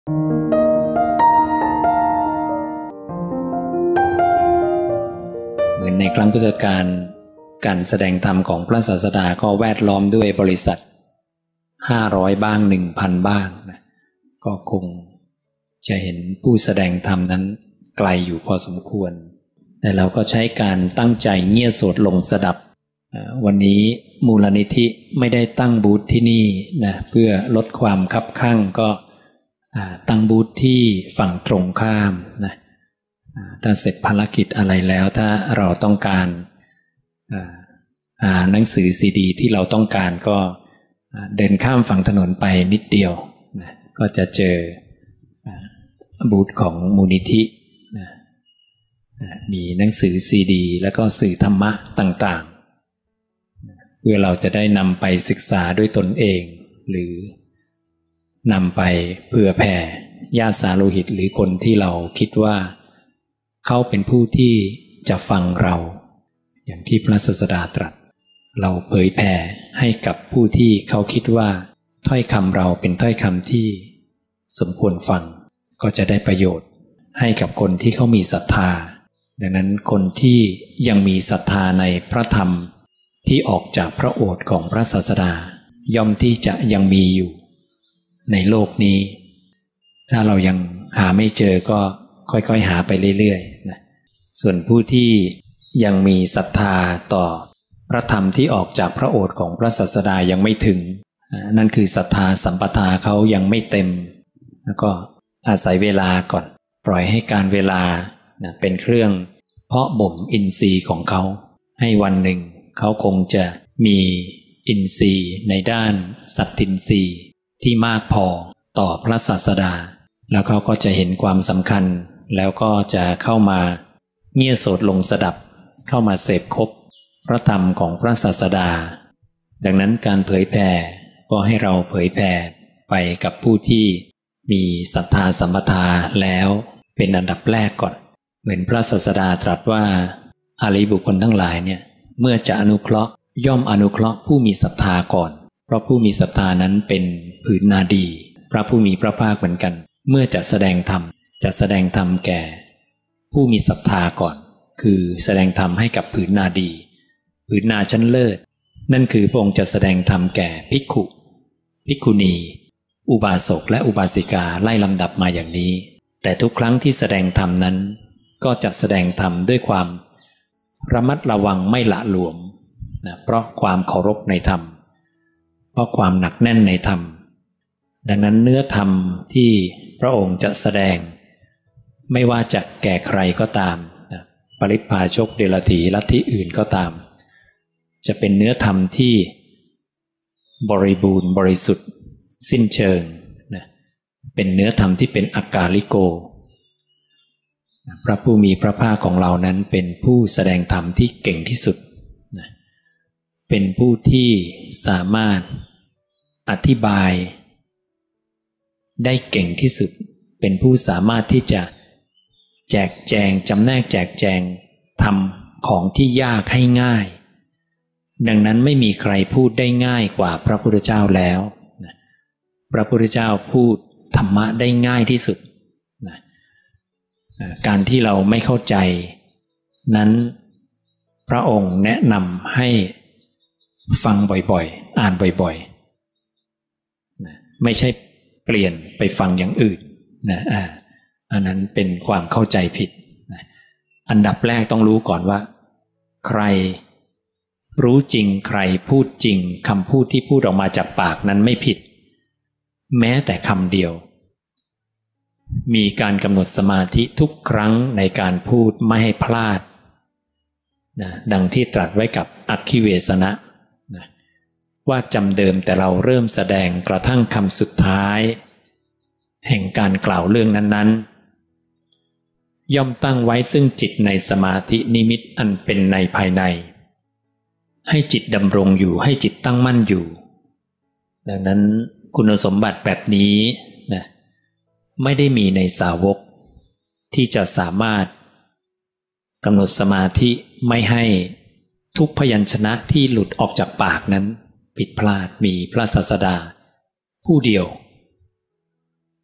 เหมือนในครั้งพุทธกาลการแสดงธรรมของพระศาสดาก็แวดล้อมด้วยบริษัท500บ้าง 1,000 บ้างนะก็คงจะเห็นผู้แสดงธรรมนั้นไกลอยู่พอสมควรแต่เราก็ใช้การตั้งใจเงี่ยโสดลงสดับวันนี้มูลนิธิไม่ได้ตั้งบูธที่นี่นะเพื่อลดความคับคั่งก็ตั้งบูธที่ฝั่งตรงข้ามนะถ้าเสร็จภารกิจอะไรแล้วถ้าเราต้องการหนังสือซีดีที่เราต้องการก็เดินข้ามฝั่งถนนไปนิดเดียวนะก็จะเจอบูธของมูลนิธินะมีหนังสือซีดีแล้วก็สื่อธรรมะต่างๆเพื่อเราจะได้นำไปศึกษาด้วยตนเองหรือนำไปเผื่อแผ่ญาติสาโลหิตหรือคนที่เราคิดว่าเขาเป็นผู้ที่จะฟังเราอย่างที่พระศาสดาตรัสเราเผยแผ่ให้กับผู้ที่เขาคิดว่าถ้อยคำเราเป็นถ้อยคำที่สมควรฟังก็จะได้ประโยชน์ให้กับคนที่เขามีศรัทธาดังนั้นคนที่ยังมีศรัทธาในพระธรรมที่ออกจากพระโอษฐ์ของพระศาสดาย่อมที่จะยังมีอยู่ในโลกนี้ถ้าเรายังหาไม่เจอก็ค่อยๆหาไปเรื่อยๆนะส่วนผู้ที่ยังมีศรัทธาต่อพระธรรมที่ออกจากพระโอษฐ์ของพระศาสดายังไม่ถึงนั่นคือศรัทธาสัมปทาเขายังไม่เต็มแล้วก็อาศัยเวลาก่อนปล่อยให้การเวลาเป็นเครื่องเพาะบ่มอินทรีย์ของเขาให้วันหนึ่งเขาคงจะมีอินทรีย์ในด้านสัตทินทรีย์ที่มากพอต่อพระศาสดาแล้วเขาก็จะเห็นความสำคัญแล้วก็จะเข้ามาเงี่ยโสดลงสดับเข้ามาเสพคบพระธรรมของพระศาสดาดังนั้นการเผยแผ่ก็ให้เราเผยแผ่ไปกับผู้ที่มีศรัทธาสัมปทาแล้วเป็นอันดับแรกก่อนเหมือนพระศาสดาตรัสว่าอริยบุคคลทั้งหลายเนี่ยเมื่อจะอนุเคราะห์ย่อมอนุเคราะห์ผู้มีศรัทธาก่อนเพราะผู้มีศรัทธานั้นเป็นผืนนาดีพระผู้มีพระภาคเหมือนกันเมื่อจะแสดงธรรมจะแสดงธรรมแก่ผู้มีศรัทธาก่อนคือแสดงธรรมให้กับผืนนาดีผืนนาชั้นเลิศนั่นคือพระองค์จะแสดงธรรมแก่ภิกขุภิกขุณีอุบาสกและอุบาสิกาไล่ลำดับมาอย่างนี้แต่ทุกครั้งที่แสดงธรรมนั้นก็จะแสดงธรรมด้วยความระมัดระวังไม่ละหลวมนะเพราะความเคารพในธรรมเพราะความหนักแน่นในธรรมดังนั้นเนื้อธรรมที่พระองค์จะแสดงไม่ว่าจะแก่ใครก็ตามนะปริพพาชกเดรัจฉีลัทธิอื่นก็ตามจะเป็นเนื้อธรรมที่บริบูรณ์บริสุทธิ์สิ้นเชิงนะเป็นเนื้อธรรมที่เป็นอากาลิโกพระผู้มีพระภาคของเรานั้นเป็นผู้แสดงธรรมที่เก่งที่สุดนะเป็นผู้ที่สามารถอธิบายได้เก่งที่สุดเป็นผู้สามารถที่จะแจกแจงจำแนกแจกแจงทำของที่ยากให้ง่ายดังนั้นไม่มีใครพูดได้ง่ายกว่าพระพุทธเจ้าแล้วนะพระพุทธเจ้าพูดธรรมะได้ง่ายที่สุดนะการที่เราไม่เข้าใจนั้นพระองค์แนะนำให้ฟังบ่อยๆอ่านบ่อยๆนะไม่ใช่เปลี่ยนไปฟังอย่างอื่นนะอันนั้นเป็นความเข้าใจผิดนะอันดับแรกต้องรู้ก่อนว่าใครรู้จริงใครพูดจริงคำพูดที่พูดออกมาจากปากนั้นไม่ผิดแม้แต่คำเดียวมีการกำหนดสมาธิทุกครั้งในการพูดไม่ให้พลาดนะดังที่ตรัสไว้กับอัคคิเวสนะนะว่าจำเดิมแต่เราเริ่มแสดงกระทั่งคำสุดท้ายแห่งการกล่าวเรื่องนั้นๆย่อมตั้งไว้ซึ่งจิตในสมาธินิมิตอันเป็นในภายในให้จิตดำรงอยู่ให้จิตตั้งมั่นอยู่ดังนั้นคุณสมบัติแบบนี้นะไม่ได้มีในสาวกที่จะสามารถกำหนดสมาธิไม่ให้ทุกพยัญชนะที่หลุดออกจากปากนั้นผิดพลาดมีพระศาสดาผู้เดียวนะ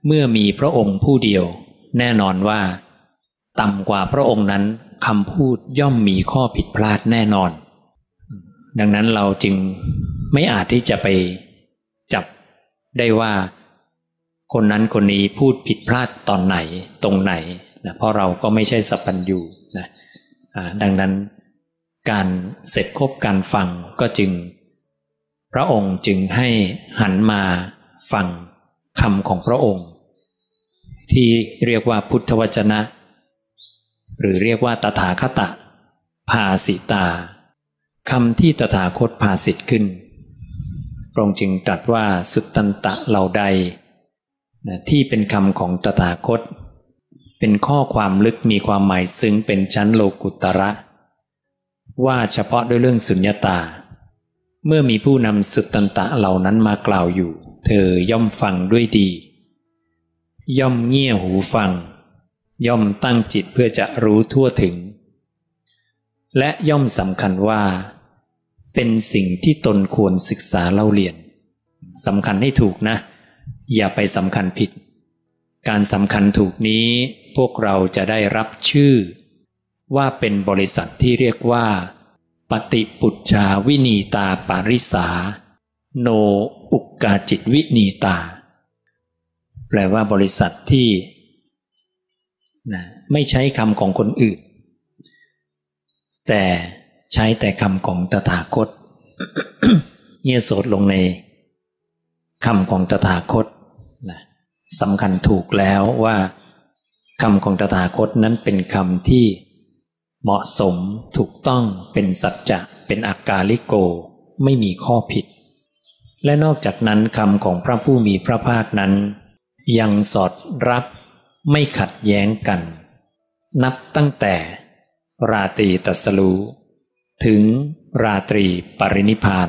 เมื่อมีพระองค์ผู้เดียวแน่นอนว่าต่ำกว่าพระองค์นั้นคำพูดย่อมมีข้อผิดพลาดแน่นอนดังนั้นเราจึงไม่อาจที่จะไปจับได้ว่าคนนั้นคนนี้พูดผิดพลาดตอนไหนตรงไหนนะเพราะเราก็ไม่ใช่สัพพัญญูนะดังนั้นการเสร็จครบการฟังก็จึงพระองค์จึงให้หันมาฟังคำของพระองค์ที่เรียกว่าพุทธวจนะหรือเรียกว่าตถาคตภาสิตาคำที่ตถาคตภาสิทธิ์ขึ้นพระองค์จึงตรัสว่าสุตตันตะเหล่าใดที่เป็นคำของตถาคตเป็นข้อความลึกมีความหมายซึ้งเป็นชั้นโลกุตระว่าเฉพาะด้วยเรื่องสุญญตาเมื่อมีผู้นำสุตตันตะเหล่านั้นมากล่าวอยู่เธอย่อมฟังด้วยดีย่อมเงี่ยหูฟังย่อมตั้งจิตเพื่อจะรู้ทั่วถึงและย่อมสำคัญว่าเป็นสิ่งที่ตนควรศึกษาเล่าเรียนสำคัญให้ถูกนะอย่าไปสำคัญผิดการสำคัญถูกนี้พวกเราจะได้รับชื่อว่าเป็นบริษัทที่เรียกว่าปฏิปุจฉาวินีตาปาริสาโนอุกกาจิตวินีตาแปลว่าบริษัทที่ไม่ใช้คำของคนอื่นแต่ใช้แต่คำของตถาคต เงี่ยโสดลงในคำของตถาคตสำคัญถูกแล้วว่าคำของตถาคตนั้นเป็นคำที่เหมาะสมถูกต้องเป็นสัจจะเป็นอากาลิโกไม่มีข้อผิดและนอกจากนั้นคำของพระผู้มีพระภาคนั้นยังสอดรับไม่ขัดแย้งกันนับตั้งแต่ราตรีตรัสรู้ถึงราตรีปรินิพพาน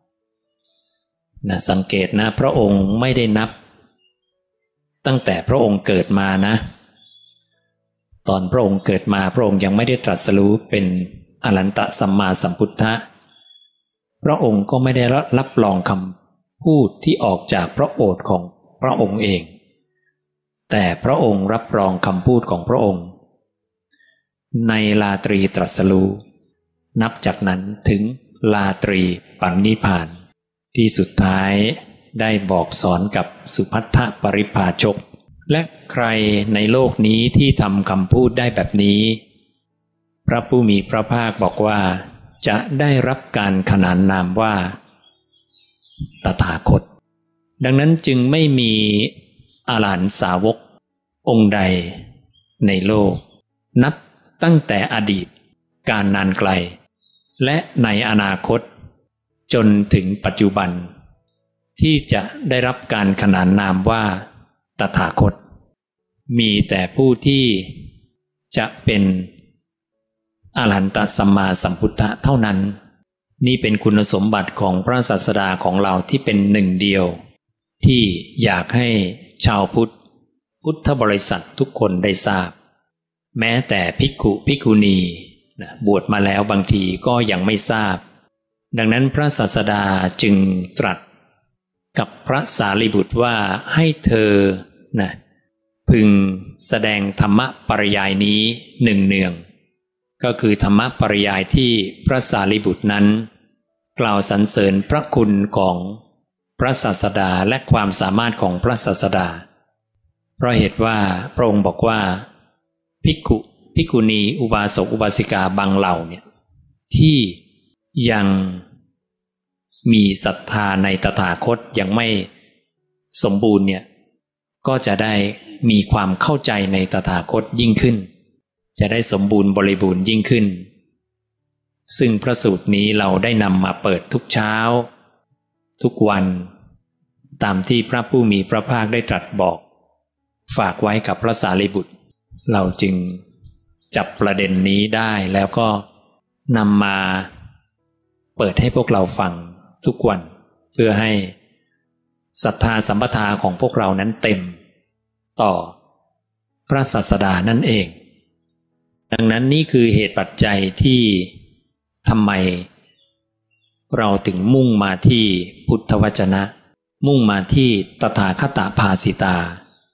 สังเกตนะพระองค์ไม่ได้นับตั้งแต่พระองค์เกิดมานะตอนพระองค์เกิดมาพระองค์ยังไม่ได้ตรัสรู้เป็นอรหันตสัมมาสัมพุทธะพระองค์ก็ไม่ได้รับรองคำพูดที่ออกจากพระโอษฐ์ของพระองค์เองแต่พระองค์รับรองคำพูดของพระองค์ในราตรีตรัสรู้นับจากนั้นถึงราตรีปรินิพพานที่สุดท้ายได้บอกสอนกับสุภัททปริภาชกและใครในโลกนี้ที่ทำคำพูดได้แบบนี้พระผู้มีพระภาคบอกว่าจะได้รับการขนานนามว่าตถาคตดังนั้นจึงไม่มีอรหันตสาวกองค์ใดในโลกนับตั้งแต่อดีตการนานไกลและในอนาคตจนถึงปัจจุบันที่จะได้รับการขนานนามว่าตถาคตมีแต่ผู้ที่จะเป็นอรหันตสัมมาสัมพุทธะเท่านั้นนี่เป็นคุณสมบัติของพระศาสดาของเราที่เป็นหนึ่งเดียวที่อยากให้ชาวพุทธบริษัททุกคนได้ทราบแม้แต่ภิกขุภิกขุณีบวชมาแล้วบางทีก็ยังไม่ทราบดังนั้นพระศาสดาจึงตรัสกับพระสารีบุตรว่าให้เธอพึงแสดงธรรมปริยายนี้เนืองๆก็คือธรรมปริยายที่พระสารีบุตรนั้นกล่าวสรรเสริญพระคุณของพระศาสดาและความสามารถของพระศาสดาเพราะเหตุว่าพระองค์บอกว่าภิกขุภิกขุณีอุบาสกอุบาสิกาบางเหล่าเนี่ยที่ยังมีศรัทธาในตถาคตยังไม่สมบูรณ์เนี่ยก็จะได้มีความเข้าใจในตถาคตยิ่งขึ้นจะได้สมบูรณ์บริบูรณ์ยิ่งขึ้นซึ่งพระสูตรนี้เราได้นำมาเปิดทุกเช้าทุกวันตามที่พระผู้มีพระภาคได้ตรัสบอกฝากไว้กับพระสารีบุตรเราจึงจับประเด็นนี้ได้แล้วก็นำมาเปิดให้พวกเราฟังทุกวันเพื่อให้ศรัทธาสัมปทาของพวกเรานั้นเต็มต่อพระศาสดานั่นเองดังนั้นนี่คือเหตุปัจจัยที่ทำไมเราถึงมุ่งมาที่พุทธวจนะมุ่งมาที่ตถาคตภาสิตา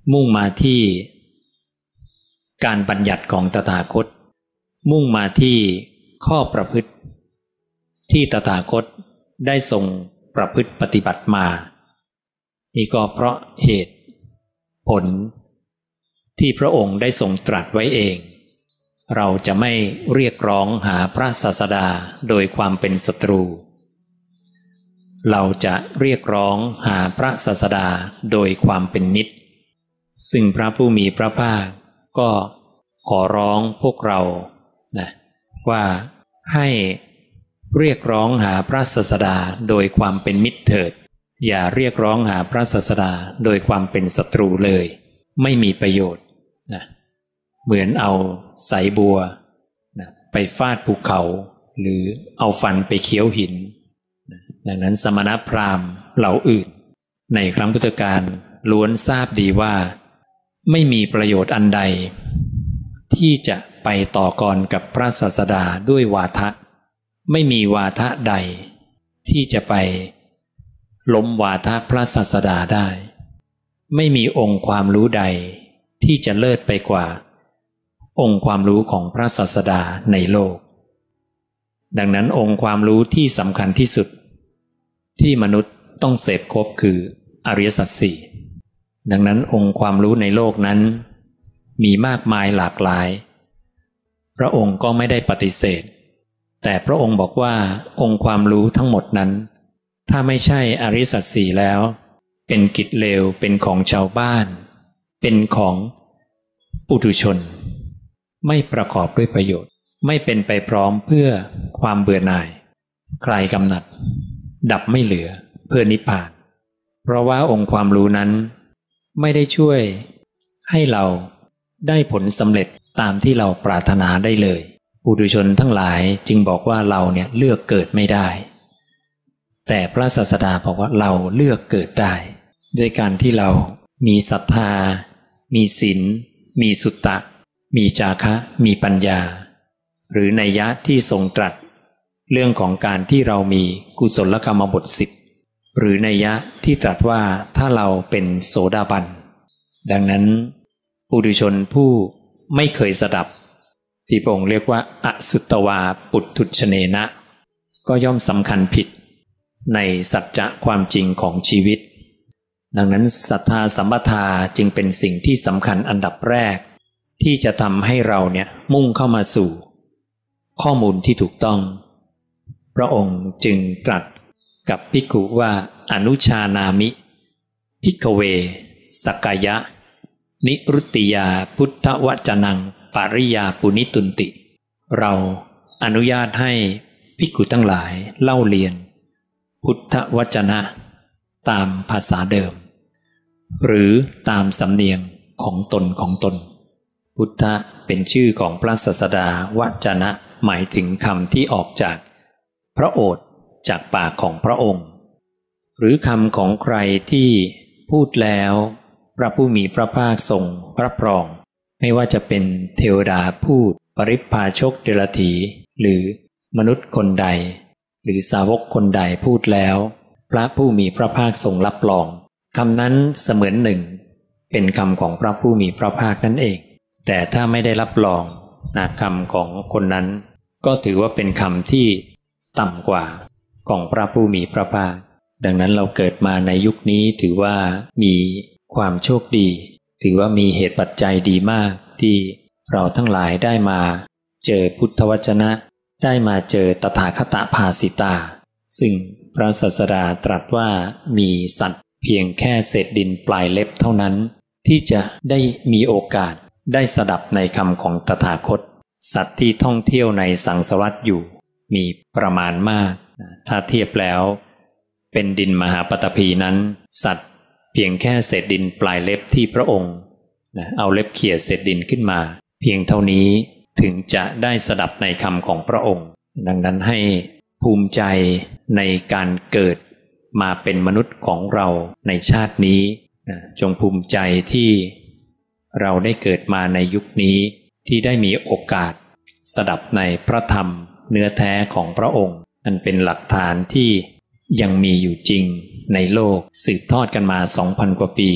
มุ่งมาที่การบัญญัติของตถาคตมุ่งมาที่ข้อประพฤติที่ตถาคตได้ทรงประพฤติปฏิบัติมานี่ก็เพราะเหตุผลที่พระองค์ได้ทรงตรัสไว้เองเราจะไม่เรียกร้องหาพระศาสดาโดยความเป็นศัตรูเราจะเรียกร้องหาพระศาสดาโดยความเป็นมิตรซึ่งพระผู้มีพระภาคก็ขอร้องพวกเรานะว่าให้เรียกร้องหาพระศาสดาโดยความเป็นมิตรเถิดอย่าเรียกร้องหาพระศาสดาโดยความเป็นศัตรูเลยไม่มีประโยชน์นะเหมือนเอาสายบัวนะไปฟาดภูเขาหรือเอาฟันไปเคี้ยวหินนะดังนั้นสมณพราหมณ์เหล่าอื่นในครั้งพุทธกาลล้วนทราบดีว่าไม่มีประโยชน์อันใดที่จะไปต่อกรกับพระศาสดาด้วยวาทะไม่มีวาทะใดที่จะไปล้มวาทะพระศาสดาได้ไม่มีองค์ความรู้ใดที่จะเลิศไปกว่าองค์ความรู้ของพระศาสดาในโลกดังนั้นองค์ความรู้ที่สำคัญที่สุดที่มนุษย์ต้องเสพครบคืออริยสัจสี่ดังนั้นองค์ความรู้ในโลกนั้นมีมากมายหลากหลายพระองค์ก็ไม่ได้ปฏิเสธแต่พระองค์บอกว่าองค์ความรู้ทั้งหมดนั้นถ้าไม่ใช่อริยสัจสี่แล้วเป็นกิจเลวเป็นของชาวบ้านเป็นของปุถุชนไม่ประกอบด้วยประโยชน์ไม่เป็นไปพร้อมเพื่อความเบื่อหน่ายคลายกำหนัดดับไม่เหลือเพื่อนิพพานเพราะว่าองค์ความรู้นั้นไม่ได้ช่วยให้เราได้ผลสำเร็จตามที่เราปรารถนาได้เลยปุถุชนทั้งหลายจึงบอกว่าเราเนี่ยเลือกเกิดไม่ได้แต่พระศาสดาบอกว่าเราเลือกเกิดได้ด้วยการที่เรามีศรัทธามีศีลมีสุตตะมีจาคะมีปัญญาหรือนัยยะที่ทรงตรัสเรื่องของการที่เรามีกุศลกรรมบท10หรือนัยยะที่ตรัสว่าถ้าเราเป็นโสดาบันดังนั้นปุถุชนผู้ไม่เคยสดับที่พระองค์เรียกว่าอสุตตวาปุถุชเนนะก็ย่อมสำคัญผิดในสัจจะความจริงของชีวิตดังนั้นศรัทธาสัมปทาจึงเป็นสิ่งที่สำคัญอันดับแรกที่จะทำให้เราเนี่ยมุ่งเข้ามาสู่ข้อมูลที่ถูกต้องพระองค์จึงตรัสกับภิกขุว่าอนุชานามิภิกขเวสักกายะนิรุตติยาพุทธวจนังปริยาปุณิตุนติเราอนุญาตให้ภิกขุทั้งหลายเล่าเรียนพุทธวจนะตามภาษาเดิมหรือตามสำเนียงของตนพุทธะเป็นชื่อของพระศาสดาวจนะหมายถึงคำที่ออกจากพระโอษฐ์จากปากของพระองค์หรือคำของใครที่พูดแล้วพระผู้มีพระภาคทรงรับรองไม่ว่าจะเป็นเทวดาพูดปริพพาชกเดรัจฉีหรือมนุษย์คนใดหรือสาวกคนใดพูดแล้วพระผู้มีพระภาคทรงรับรองคำนั้นเสมือนหนึ่งเป็นคำของพระผู้มีพระภาคนั่นเองแต่ถ้าไม่ได้รับรองคำของคนนั้นก็ถือว่าเป็นคำที่ต่ำกว่าของพระผู้มีพระภาคดังนั้นเราเกิดมาในยุคนี้ถือว่ามีความโชคดีถือว่ามีเหตุปัจจัยดีมากที่เราทั้งหลายได้มาเจอพุทธวจนะได้มาเจอตถาคตภาสิตาซึ่งพระศาสดาตรัสว่ามีสัตว์เพียงแค่เศษดินปลายเล็บเท่านั้นที่จะได้มีโอกาสได้สดับในคำของตถาคตสัตว์ที่ท่องเที่ยวในสังสารวัฏอยู่มีประมาณมากถ้าเทียบแล้วเป็นดินมหาปฐพีนั้นสัตว์เพียงแค่เศษดินปลายเล็บที่พระองค์เอาเล็บเขี่ยเศษดินขึ้นมาเพียงเท่านี้ถึงจะได้สดับในคำของพระองค์ดังนั้นให้ภูมิใจในการเกิดมาเป็นมนุษย์ของเราในชาตินี้จงภูมิใจที่เราได้เกิดมาในยุคนี้ที่ได้มีโอกาสสดับในพระธรรมเนื้อแท้ของพระองค์อันเป็นหลักฐานที่ยังมีอยู่จริงในโลกสืบทอดกันมา 2,000 กว่าปี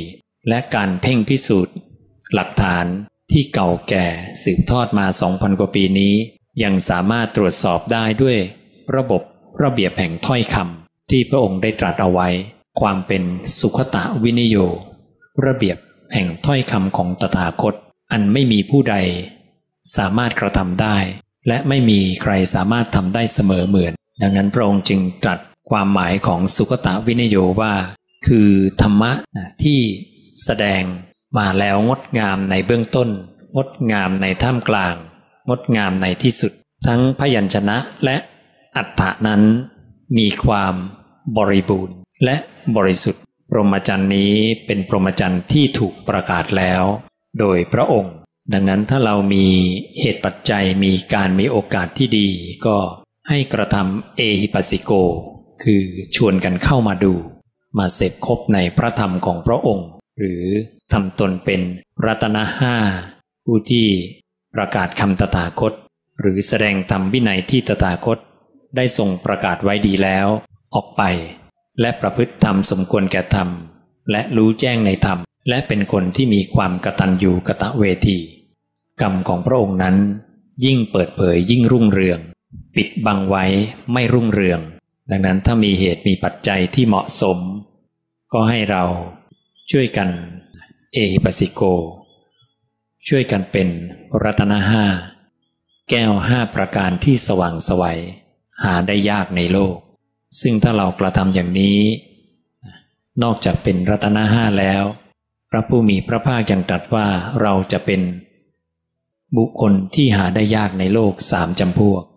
และการเพ่งพิสูจน์หลักฐานที่เก่าแก่สืบทอดมา 2,000 กว่าปีนี้ยังสามารถตรวจสอบได้ด้วยระบบระเบียบแห่งถ้อยคำที่พระองค์ได้ตรัสเอาไว้ความเป็นสุขตวินิโยระเบียบแห่งถ้อยคำของตถาคตอันไม่มีผู้ใดสามารถกระทำได้และไม่มีใครสามารถทำได้เสมอเหมือนดังนั้นพระองค์จึงตรัสความหมายของสุขตวินิโยว่าคือธรรมะที่แสดงมาแล้วงดงามในเบื้องต้นงดงามในท่ามกลางงดงามในที่สุดทั้งพยัญชนะและอรรถะนั้นมีความบริบูรณ์และบริสุทธิ์พรหมจรรย์นี้เป็นพรหมจรรย์ที่ถูกประกาศแล้วโดยพระองค์ดังนั้นถ้าเรามีเหตุปัจจัยมีโอกาสที่ดีก็ให้กระทำเอหิปัสสิโกคือชวนกันเข้ามาดูมาเสพคบในพระธรรมของพระองค์หรือทำตนเป็นรัตนะห้าผู้ที่ประกาศคำตถาคตหรือแสดงธรรมวินัยที่ตถาคตได้ทรงประกาศไว้ดีแล้วออกไปและประพฤติธรรมสมควรแก่ธรรมและรู้แจ้งในธรรมและเป็นคนที่มีความกตัญญูกตเวทีกรรมของพระองค์นั้นยิ่งเปิดเผยยิ่งรุ่งเรืองปิดบังไว้ไม่รุ่งเรืองดังนั้นถ้ามีเหตุมีปัจจัยที่เหมาะสมก็ให้เราช่วยกันเอหิปัสสิโกช่วยกันเป็นรัตนะห้าแก้ว5ประการที่สว่างไสวหาได้ยากในโลกซึ่งถ้าเรากระทำอย่างนี้นอกจากเป็นรัตนะห้าแล้วพระผู้มีพระภาคยังตรัสว่าเราจะเป็นบุคคลที่หาได้ยากในโลก3จำพวก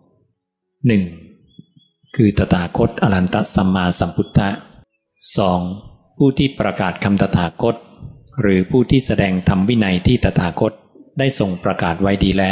1. คือตถาคตอรหันตสัมมาสัมพุทธะ 2. ผู้ที่ประกาศคำตถาคตหรือผู้ที่แสดงธรรมวินัยที่ตถาคตได้ทรงประกาศไว้ดีแล้ว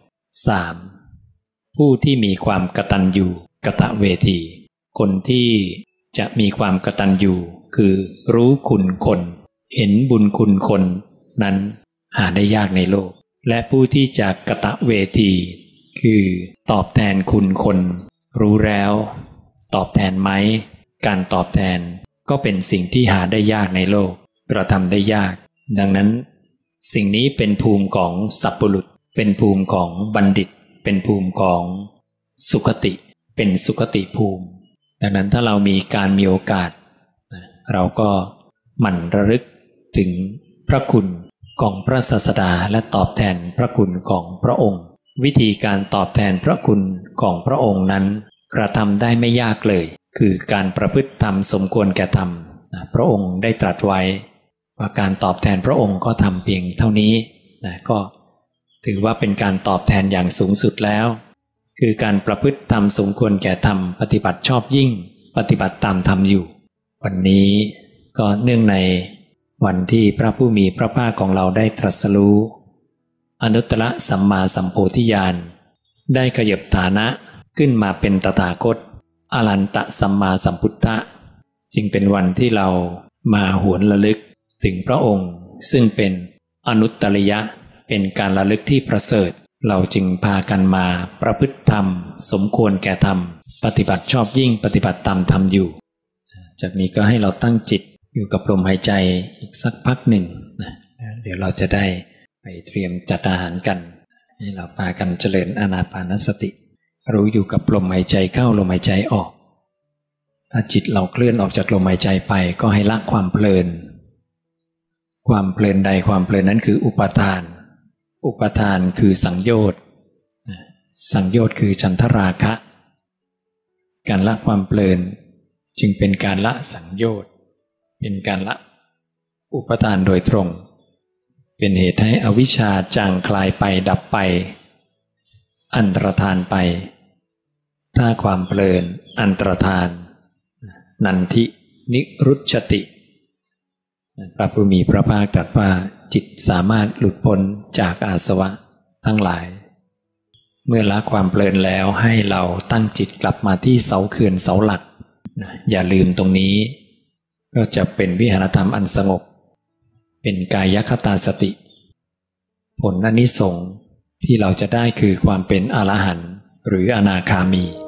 3. ผู้ที่มีความกตัญญูกตเวทีคนที่จะมีความกตัญญูคือรู้คุณคนเห็นบุญคุณคนนั้นหาได้ยากในโลกและผู้ที่จะกตเวทีคือตอบแทนคุณคนรู้แล้วตอบแทนไหมการตอบแทนก็เป็นสิ่งที่หาได้ยากในโลกกระทำได้ยากดังนั้นสิ่งนี้เป็นภูมิของสัพพุรุษเป็นภูมิของบัณฑิตเป็นภูมิของสุคติเป็นสุคติภูมิดังนั้นถ้าเรามีโอกาสเราก็หมั่นระลึกถึงพระคุณของพระศาสดาและตอบแทนพระคุณของพระองค์วิธีการตอบแทนพระคุณของพระองค์นั้นกระทำได้ไม่ยากเลยคือการประพฤติธรรมสมควรแก่ธรรมพระองค์ได้ตรัสไว้ว่าการตอบแทนพระองค์ก็ทำเพียงเท่านี้ก็ถือว่าเป็นการตอบแทนอย่างสูงสุดแล้วคือการประพฤติธรรมสมควรแก่ธรรมปฏิบัติชอบยิ่งปฏิบัติตามธรรมอยู่วันนี้ก็เนื่องในวันที่พระผู้มีพระภาคของเราได้ตรัสรู้อนุตตรสัมมาสัมโพธิญาณได้ขยับฐานะขึ้นมาเป็นตถาคตอรหันตสัมมาสัมพุทธะจึงเป็นวันที่เรามาหวนระลึกถึงพระองค์ซึ่งเป็นอนุตตริยะเป็นการระลึกที่ประเสริฐเราจึงพากันมาประพฤติธรรมสมควรแก่ธรรมปฏิบัติชอบยิ่งปฏิบัติตามธรรมอยู่จากนี้ก็ให้เราตั้งจิตอยู่กับลมหายใจอีกสักพักหนึ่งเดี๋ยวเราจะได้ไปเตรียมจัดอาหารกันให้เราพากันเจริญอานาปานสติรู้อยู่กับลมหายใจเข้าลมหายใจออกถ้าจิตเราเคลื่อนออกจากลมหายใจไปก็ให้ละความเพลินความเพลินใดความเพลินนั้นคืออุปาทานอุปาทานคือสังโยชน์สังโยชน์คือฉันทราคะการละความเพลินจึงเป็นการละสังโยชน์เป็นการละอุปาทานโดยตรงเป็นเหตุให้อวิชชาจางคลายไปดับไปอันตรธานไปถ้าความเพลินอันตรธานนันทินิรุชติพระผู้มีพระภาคตรัสว่าจิตสามารถหลุดพ้นจากอาสวะทั้งหลายเมื่อละความเพลินแล้วให้เราตั้งจิตกลับมาที่เสาเขื่อนเสาหลักอย่าลืมตรงนี้ก็จะเป็นวิหารธรรมอันสงบเป็นกายคตาสติผลอานิสงส์ที่เราจะได้คือความเป็นอรหันต์หรืออนาคามี